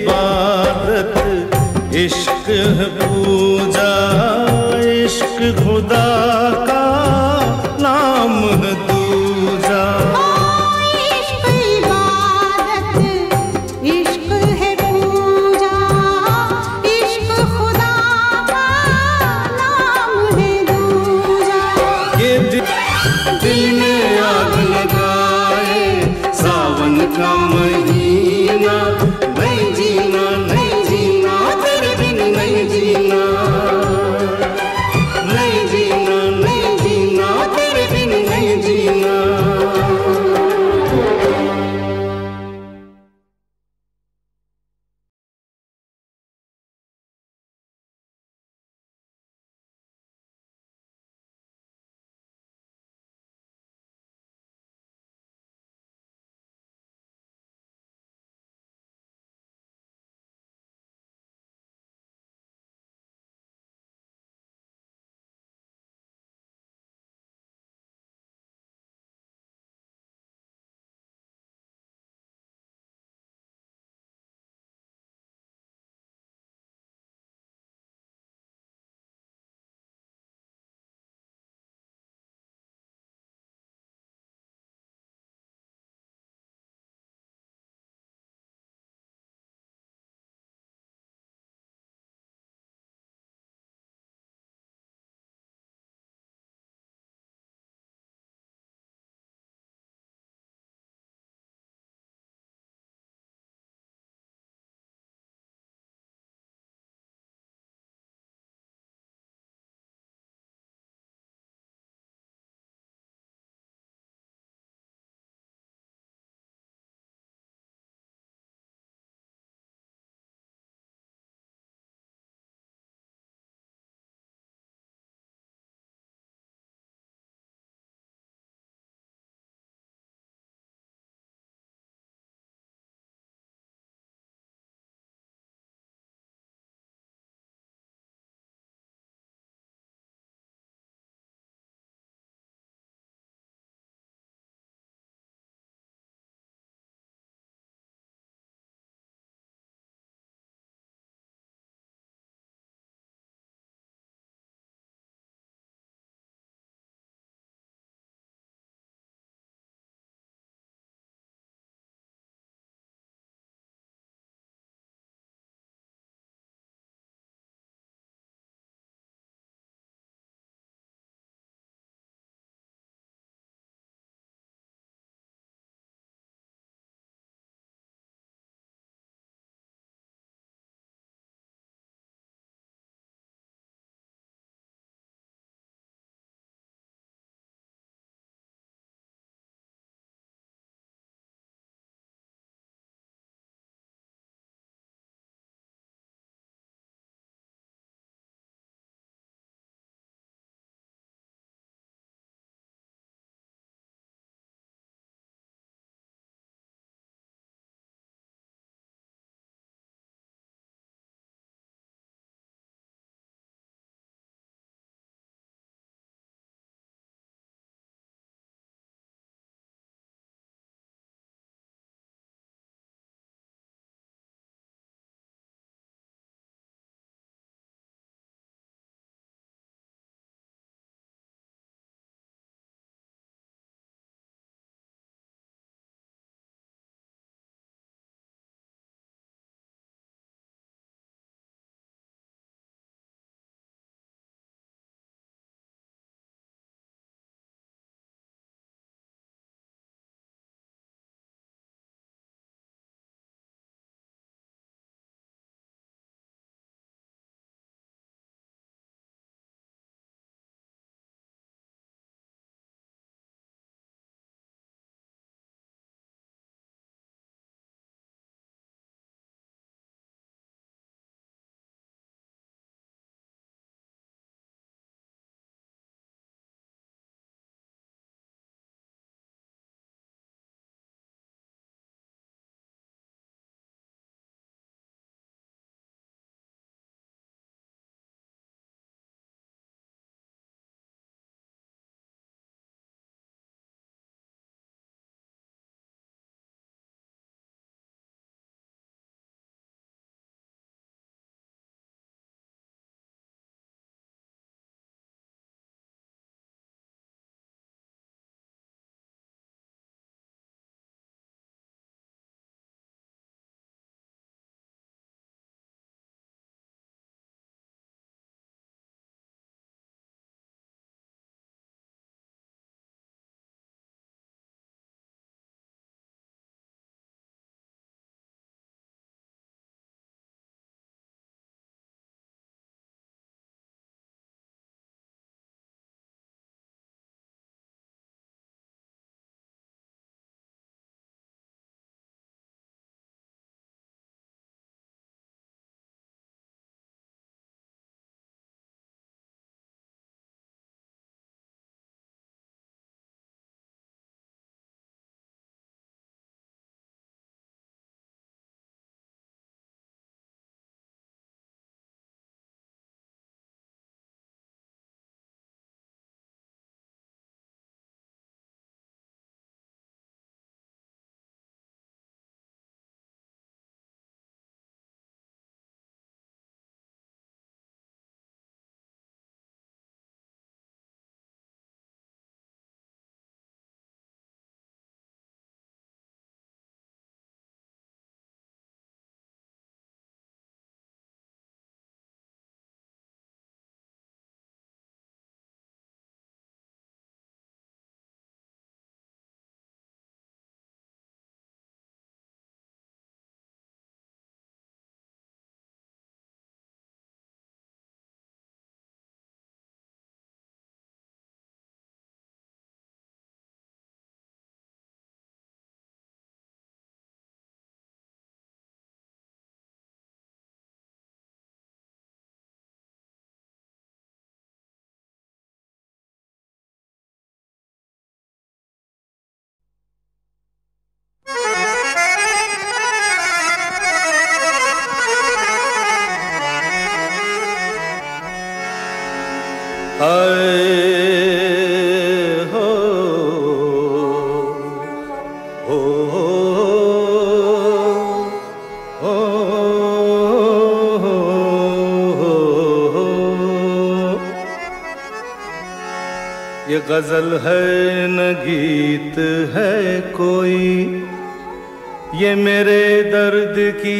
इबादत, इश्क है पूजा, इश्क खुदा का नाम है दूजा। इश्क इबादत, इश्क है पूजा, इश्क खुदा का नाम है दूजा। ये दिल में आग लगाए सावन का महीना, नहीं जीना नहीं जीना तेरे बिन नहीं जीना, नहीं जीना नहीं ये गजल है न गीत है कोई, ये मेरे दर्द की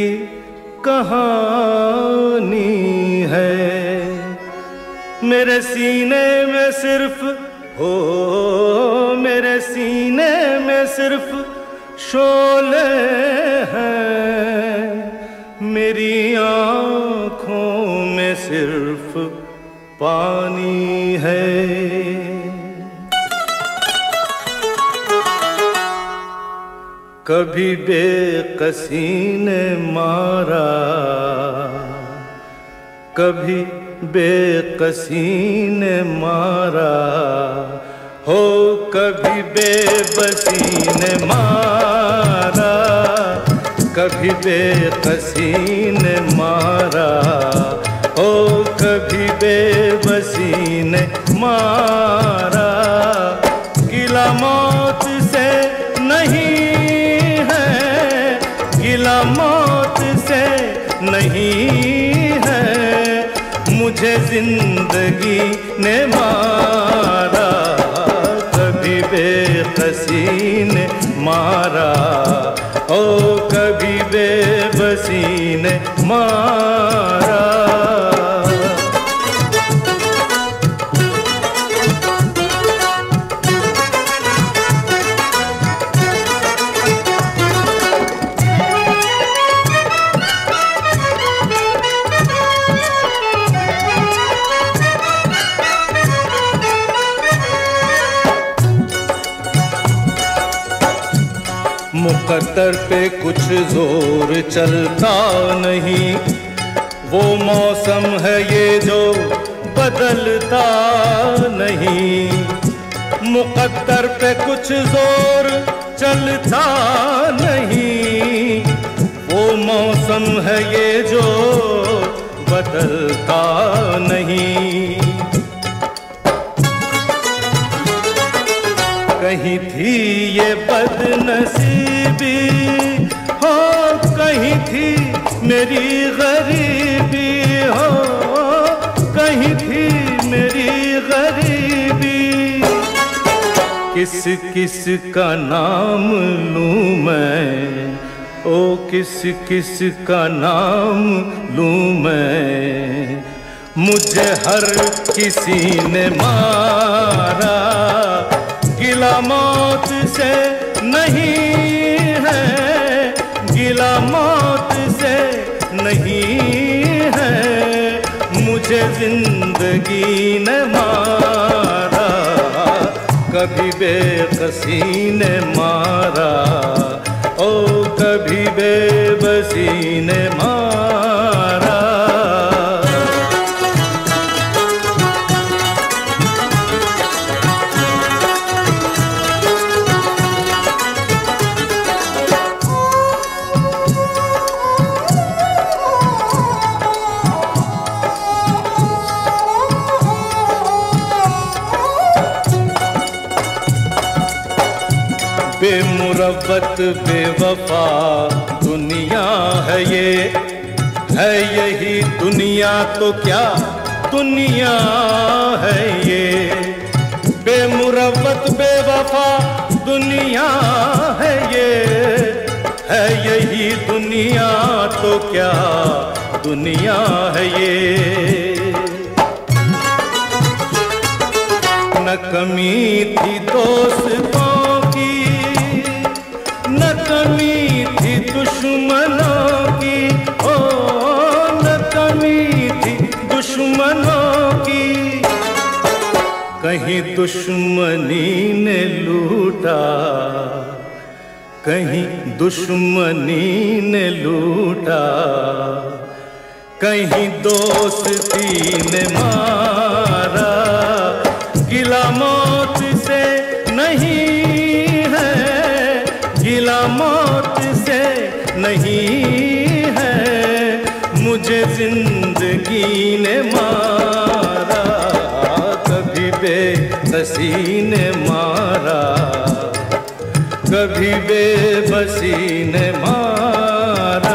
कहानी है। मेरे सीने में सिर्फ मेरे सीने में सिर्फ शोले हैं, मेरी आँखों में सिर्फ पानी है। कभी बेकसी ने मारा, कभी बेकसी ने मारा, हो कभी बेबसी ने मारा, कभी बेकसी ने मारा, हो कभी बेबसी ने मारा। गिला मौत से नहीं है, गिला मौत से नहीं है, मुझे जिंदगी ने मारा। कभी बेकसी ने मारा, ओ कभी बेबसी ने मारा। मुकद्दर पे कुछ जोर चलता नहीं, वो मौसम है ये जो बदलता नहीं। मुकद्दर पे कुछ जोर चलता नहीं, वो मौसम है ये जो बदलता नहीं। कहीं थी ये बदनसीबी, हो कहीं थी मेरी गरीबी, हो कहीं थी मेरी गरीबी। किस किस का नाम लूं मैं, ओ किस किस का नाम लूं मैं, मुझे हर किसी ने मारा। गिला मौत से नहीं है, गिला मौत से नहीं है, मुझे जिंदगी ने मारा। कभी बेकसी ने मारा, ओ कभी बेबसी ने मारा। बेमुरव्वत बेवफा दुनिया है ये, है यही दुनिया तो क्या दुनिया है ये। बेमुरव्वत बेवफा दुनिया है ये, है यही दुनिया तो क्या दुनिया है ये। न कमी थी दोस्तों की, न कमी थी दुश्मनों की, ओ न कमी थी दुश्मनों की। कहीं दुश्मनी ने लूटा, कहीं दुश्मनी ने लूटा, कहीं दोस्ती ने मारा। गिला मौत से नहीं है, गिला मौत से नहीं है, मुझे जिंदगी ने मारा। बेकसी ने मारा, कभी बेबसी ने मारा।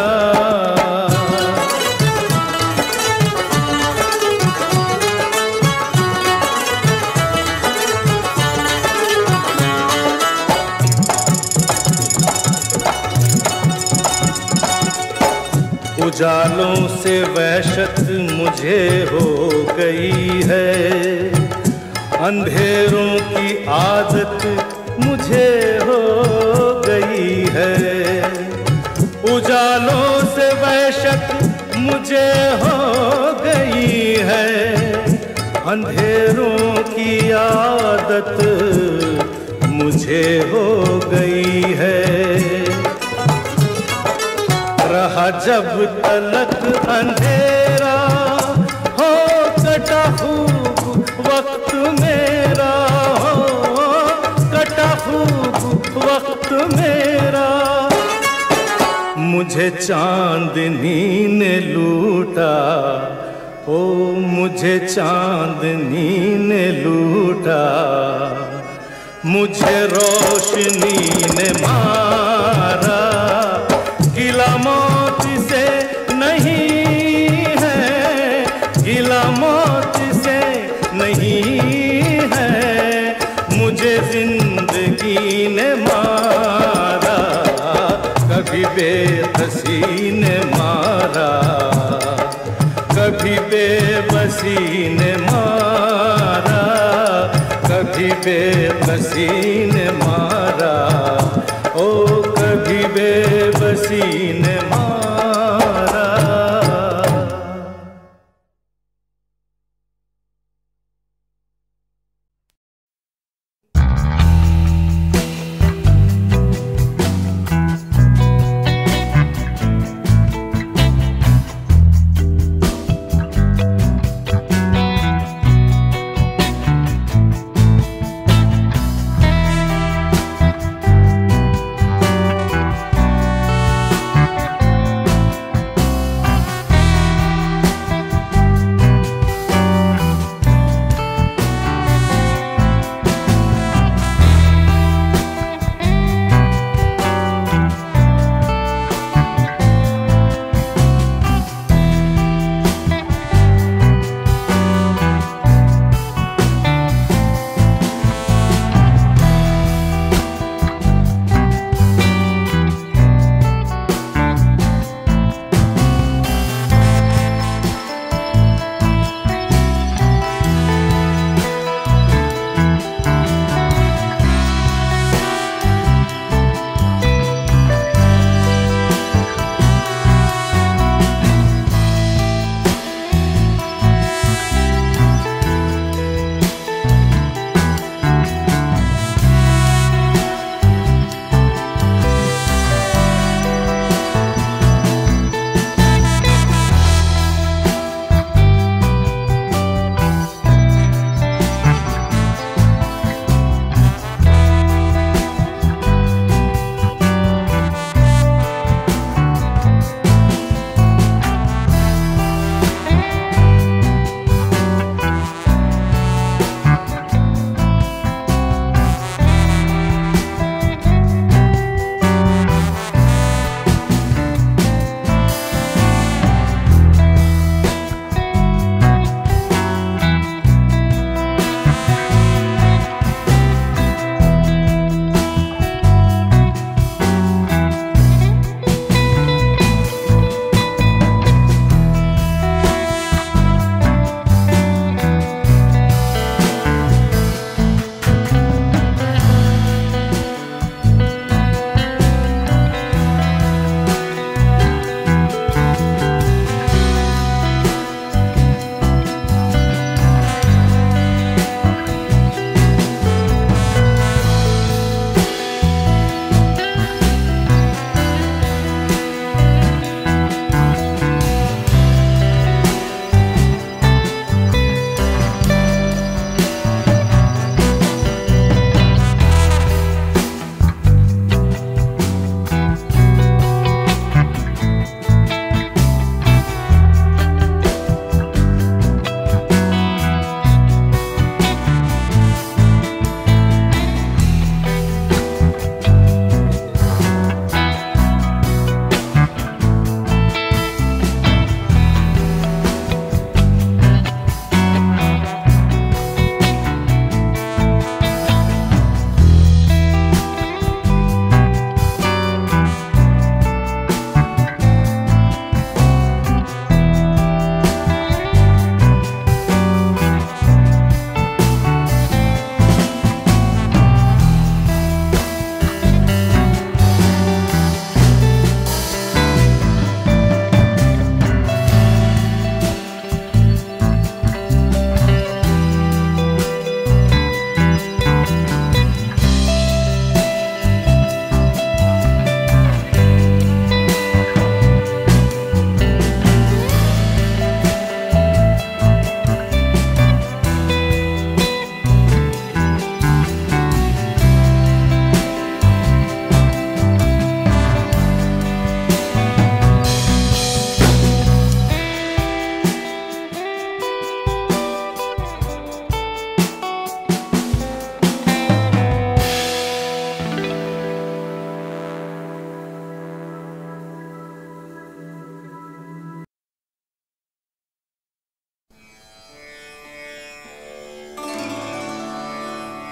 उजालों से वहशत मुझे हो गई है, अंधेरों की आदत मुझे हो गई है। उजालों से वहशत मुझे हो गई है, अंधेरों की आदत मुझे हो गई है। रहा जब तलक अंधेरा हो कटा खूब वक्त मेरा, हो कटा खूब वक्त मेरा। मुझे चांदनी ने लूटा, ओ मुझे चांदनी ने लूटा, मुझे रोशनी ने मारा। गिला मौत से नहीं है, गिला मौत से नहीं है, मुझे जिंदगी ने मारा। कभी बेकसी ने मारा, कभी बेबसी ने मारा, कभी बेबसी ने मारा, ओ कभी बेबसी ने मारा।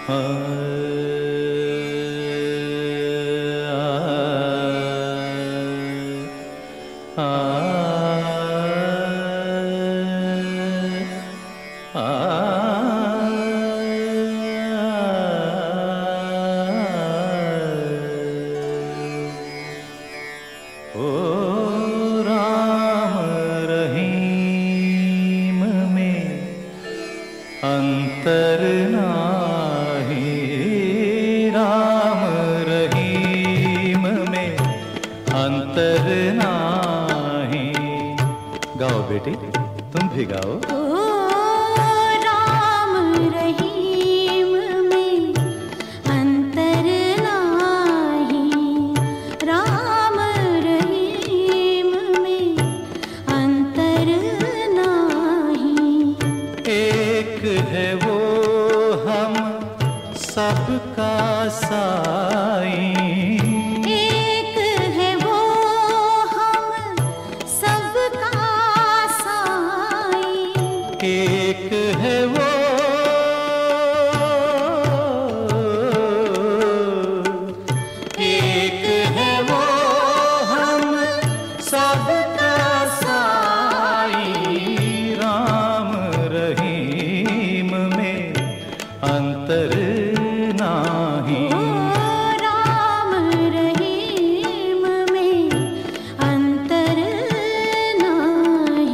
अंतर नाही, राम रहीम में अंतर नाही। गाओ बेटी, तुम भी गाओ। ओ राम रहीम में अंतर नाही, राम रहीम में अंतर नाही। एक है वो हम सबका साईं, एक है वो हम सबका साईं। एक है वो एक है वो हम सबका साईं। राम रहीम में अंतर नाही। राम रहीम में अंतर नाही।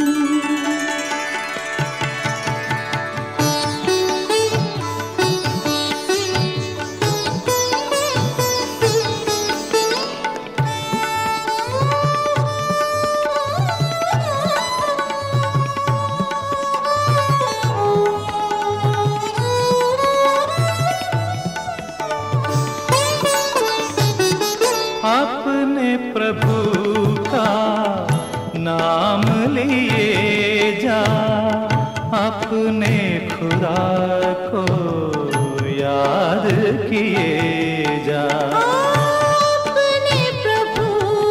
अपने प्रभु का नाम लिए जा, अपने खुदा को याद किए जा। अपने प्रभु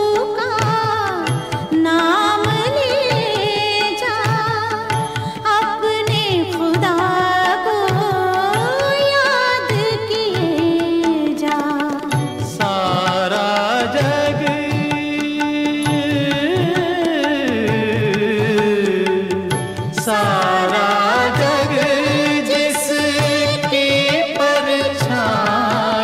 का नाम ले जा, अपने खुदा को याद किए जा। सारा जग सारा जग जिसकी परछाई,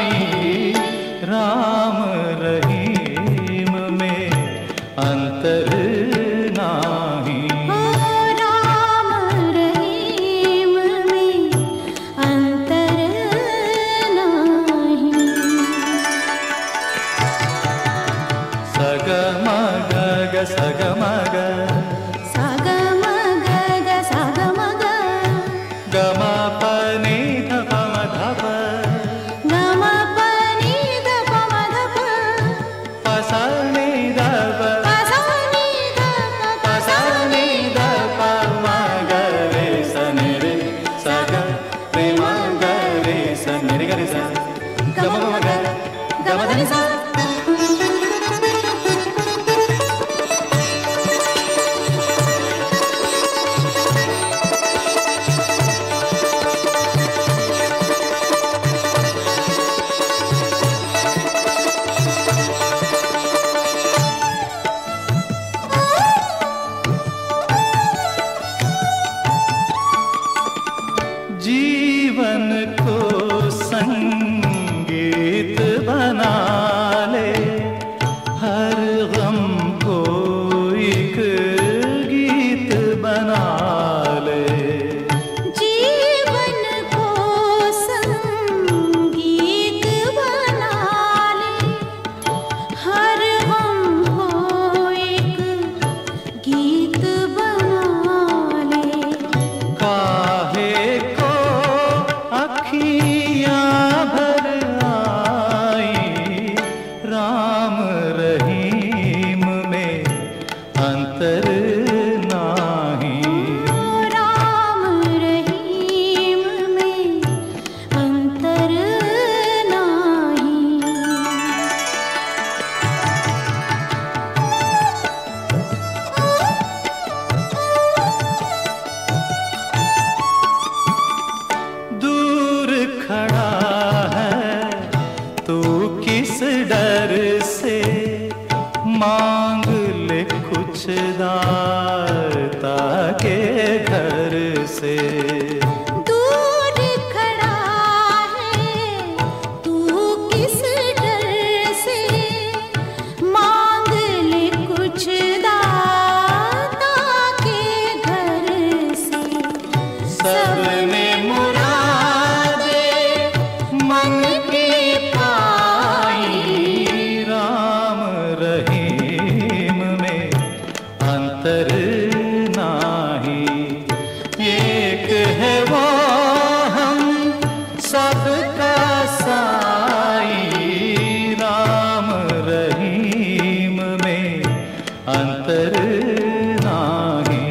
के घर से। दूर खड़ा है तू किस डर से, मांग ले कुछ दाता के घर से। सबने मुरादे मन की पाई, राम रहीम में अंतर नाही। एक है वो हम सबका साई, राम रहीम में अंतर नाही।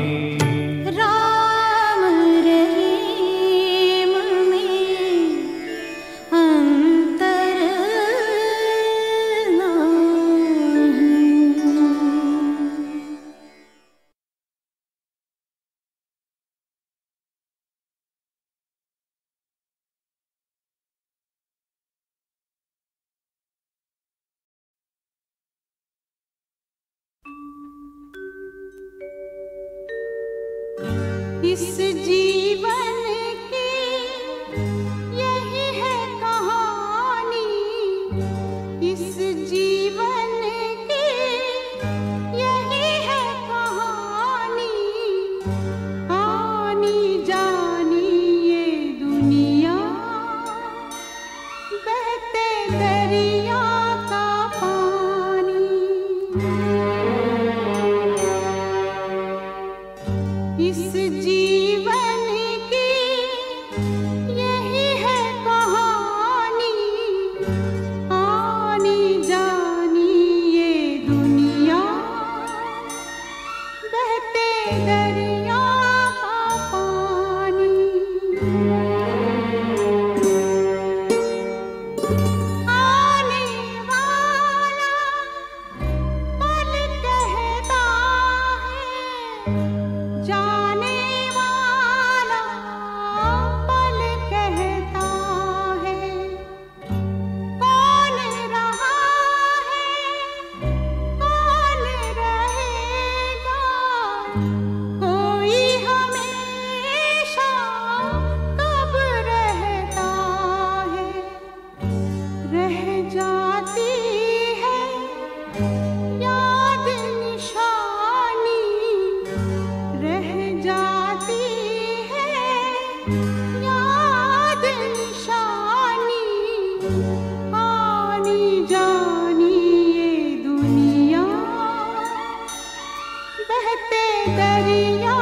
राम रहीम में अंतर नहीं। इस जीवन की यही है कहानी, इस जीवन की यही है कहानी। आनी जानी ये दुनिया, बहते दरिया का पानी। इस जीवन की यही है कहानी, आनी जानी ये दुनिया, बहते दरिया का पानी। आने वाला पल कहता है, जाने वाला पल कहता है। कौन रहा है कौन रहेगा, कोई हमेशा कब रहता है। रह जाती है याद निशानी, रह जाती है याद निशानी। आनी जानी ये दुनिया, बहते दरिया